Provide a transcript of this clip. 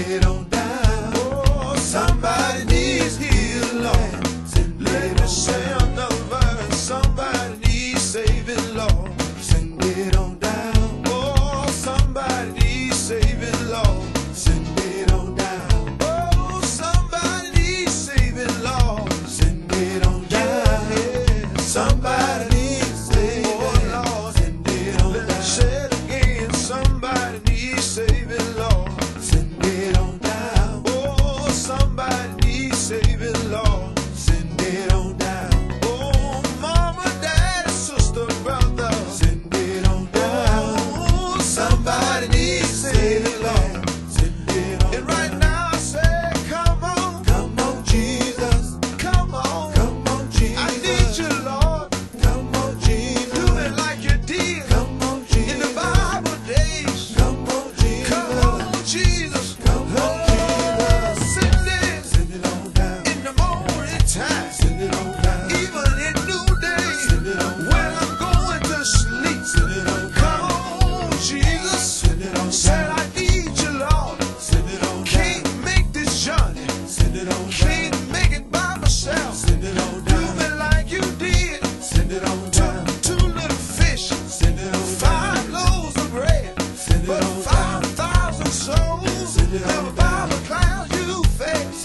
it on down. Oh, somebody needs healing, Lord. Let me say another verse. Somebody needs saving, Lord. Send it on down. Oh, somebody needs saving, Lord. Send it on down. Oh, somebody needs saving, Lord. Send it on down. Yeah. Somebody needs saving, oh, Lord. Send it on down. Let me say it again. Somebody needs saving, Lord. Send it on down. Oh, somebody needs saving, Lord. Send it on down. Oh, mama, daddy, sister, brother. Send it on down. Oh, somebody needs saving, Lord. Send it on down. And right now I say, come on, Jesus. Come on, Jesus. I need you, Lord. Come on, Jesus. Do it like you did. Come on, Jesus. In the Bible days. Come on, Jesus. Come on, Jesus. Come on, Jesus. Send it on down. In the morning time. Send it on down. Even in noonday. Send it on down. When I'm going to sleep. Send it on down. Come on, Jesus. Send it on down. Said I need you, Lord. Send it on down. Can't make this journey. Send it on down. Can't make it by myself. Send it on down. Do me like you did. Send it on down. Two little fish. Send it on down. 5 loaves of bread. Send it on down. 5,000 souls. Send it on down. Never by the clouds you face.